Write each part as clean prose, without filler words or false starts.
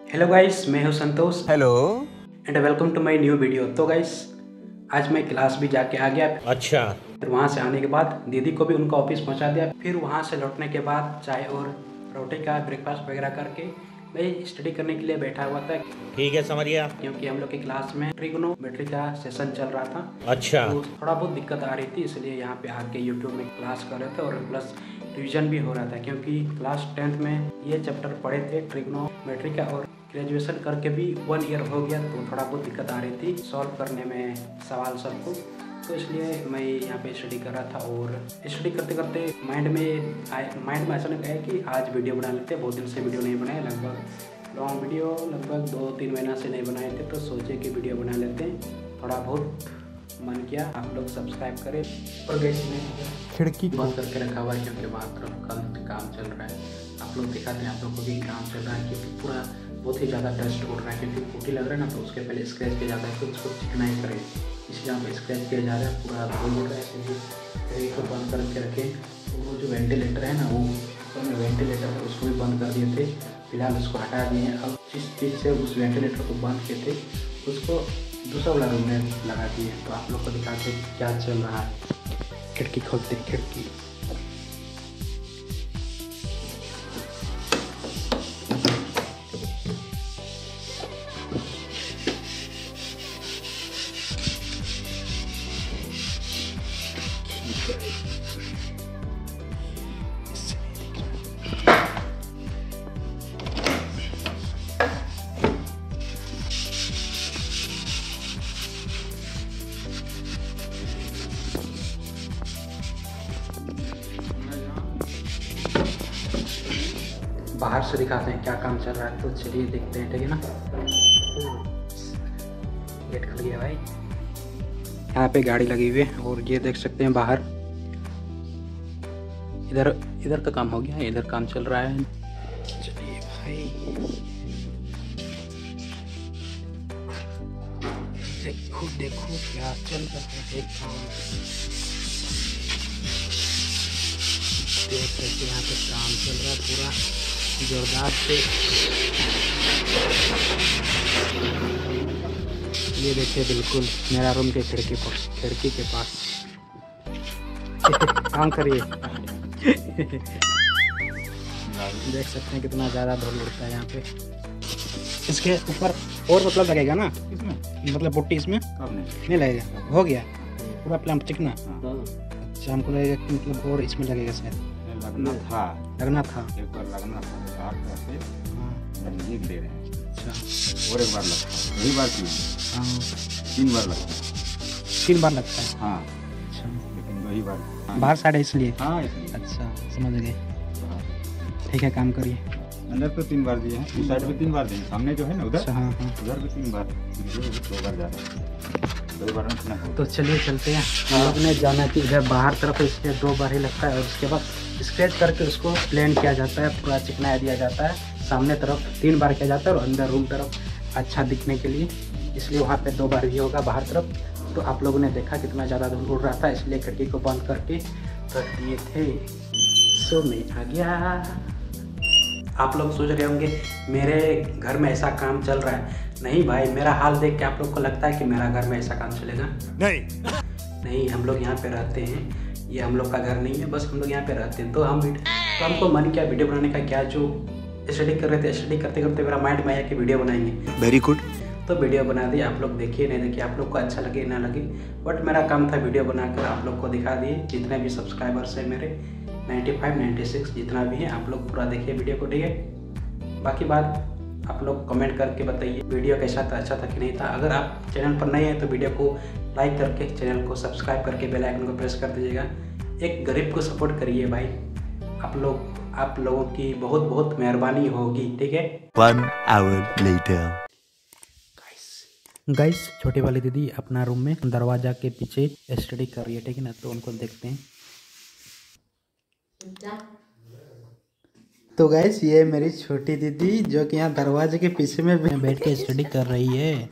Hello guys, मैं हूं Santosh. Hello and welcome to my new video. तो गाइस, आज मैं क्लास भी जाके आ गया। अच्छा। फिर वहां से आने के बाद दीदी को भी उनका ऑफिस पहुंचा दिया। फिर वहां से लौटने के बाद चाय और रोटी का ब्रेकफास्ट वगैरह करके मैं स्टडी करने के लिए बैठा हुआ था। ठीक है, समझ गया। क्योंकि हम लोग की क्लास में ट्रिग्नोमेट्री का सेशन चल रहा था। अच्छा। तो थोड़ा बहुत दिक्कत आ रही थी, इसलिए यहाँ पे आके यूट्यूब में क्लास कर रहे थे और प्लस रिविजन भी हो रहा था। क्योंकि क्लास 10th में ये चैप्टर पढ़े थे ट्रिग्नोमेट्री का, और ग्रेजुएशन करके भी 1 ईयर हो गया, तो थोड़ा बहुत दिक्कत आ रही थी सॉल्व करने में सवाल सबको। तो इसलिए मैं यहाँ पे स्टडी कर रहा था, और स्टडी करते करते माइंड में अचानक आया कि आज वीडियो बना लेते। बहुत दिन से वीडियो नहीं बनाए, लगभग लॉन्ग वीडियो लगभग 2-3 महीना से नहीं बनाए थे। तो सोचे कि वीडियो बना लेते हैं। थोड़ा बहुत मन किया, आप लोग सब्सक्राइब करें। और गैस में खिड़की बंद करके रखा हुआ है क्योंकि वहाँ तरफ काम चल रहा है। आप लोग दिखाते हैं, आप लोग को भी काम चल रहा है क्योंकि पूरा बहुत ही ज़्यादा डस्ट उड़ रहा है। क्योंकि पुट्टी लग रहा है ना, तो उसके पहले स्क्रैच किया जाता है, तो उसको चिकनाई करें, इसलिए यहाँ पे स्क्रैच किया जा रहा है। पूरा धूल उड़ रहा है, इसलिए को बंद करके रखें। तो वो जो वेंटिलेटर है ना, वो वेंटिलेटर है, उसको भी बंद कर दिए थे। फिलहाल उसको हटा दिए हैं। अब जिस चीज़ से उस वेंटिलेटर को बंद किए थे, उसको दूसरा वाला रूम में लगा दिए। तो आप लोग को दिखाते क्या चल रहा है। खिड़की खोलते हैं, खिड़की बाहर से दिखाते हैं क्या काम चल रहा है। तो चलिए देखते हैं, ठीक है ना। गेट खुल गया भाई। यहाँ पे गाड़ी लगी हुई है, और ये देख सकते हैं बाहर। इधर का काम हो गया, इधर काम चल रहा है। चलिए भाई, देखो देखो क्या चल रहा है काम। देख सकते यहाँ पे काम चल रहा है पूरा जोरदार से। ये देखिए, बिल्कुल मेरा रूम के खिड़की के पास काम करिए। देख सकते हैं कितना ज़्यादा धूल उड़ता है यहाँ पे। इसके ऊपर और मतलब लगेगा ना, इसमें मतलब पुट्टी इसमें नहीं लगेगा, हो गया पूरा प्लान चिकना। अच्छा, हमको लगेगा कि मतलब और इसमें लगेगा शायद। लगना था एक बार लगना था, 8 बार से नजदीक ले रहे हैं। अच्छा, और एक बार लगता है, यही बार हाँ 3 बार लगता है। 3 बार लगता है। हाँ, अच्छा, लेकिन 2 ही बार। बाहर साइड है इसलिए। हाँ, इसलिए। अच्छा, समझ गए। ठीक है, काम करिए। अंदर तो 3 बार दिए हैं, उस साइड पे 3 बार दिए, सामने जो है ना उधर। अच्छा, हाँ हाँ। उधर भी 3 बार, 2 बार जा रहा है, 2 बार में। तो चलिए चलते हैं। हम लोग ने जाना कि इधर बाहर तरफ, इसलिए 2 बार ही लगता है, और उसके बाद स्क्रैच करके उसको प्लेन किया जाता है, पूरा चिकना दिया जाता है। सामने तरफ 3 बार किया जाता है, और अंदर रूम तरफ अच्छा दिखने के लिए, इसलिए वहाँ पे 2 बार भी होगा बाहर तरफ। तो आप लोगों ने देखा कितना ज़्यादा धूल उड़ रहा था, इसलिए खिड़की को बंद करके रख दिए थे। सो मैं आ गया। आप लोग सोच रहे होंगे मेरे घर में ऐसा काम चल रहा है। नहीं भाई, मेरा हाल देख के आप लोग को लगता है कि मेरा घर में ऐसा काम चलेगा? नहीं, हम लोग यहाँ पे रहते हैं। ये हम लोग का घर नहीं है, बस हम लोग यहाँ पे रहते हैं। तो हमको मन किया वीडियो बनाने का। क्या जो स्टडी कर रहे थे, स्टडी करते करते मेरा माइंड में आया कि वीडियो बनाएंगे। Very good. तो वीडियो बना दी। आप लोग देखिए, नहीं देखिए, आप लोग को अच्छा लगे ना लगे, बट मेरा काम था वीडियो बनाकर आप लोग को दिखा दिए। जितने भी सब्सक्राइबर्स हैं मेरे 95, 96 जितना भी है, आप लोग पूरा देखिए वीडियो को, ठीक है। बाकी बात आप लोग कमेंट करके बताइए वीडियो कैसा था, अच्छा था कि नहीं था। अगर आप चैनल पर नए हैं तो वीडियो को लाइक करके चैनल को सब्सक्राइब करके बेल आइकन को प्रेस कर दीजिएगा। एक गरीब को सपोर्ट करिए भाई। आप लोगों की बहुत बहुत मेहरबानी होगी, ठीक है। 1 hour later. गाइस, छोटी वाली दीदी अपना रूम में दरवाजा के पीछे स्टडी कर रही है, ठीक है ना। तो उनको देखते हैं। तो गाइस, ये मेरी छोटी दीदी जो कि यहाँ दरवाजे के पीछे में बैठ के स्टडी कर रही है।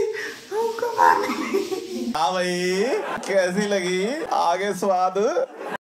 हाँ भाई, कैसी लगी आगे स्वाद?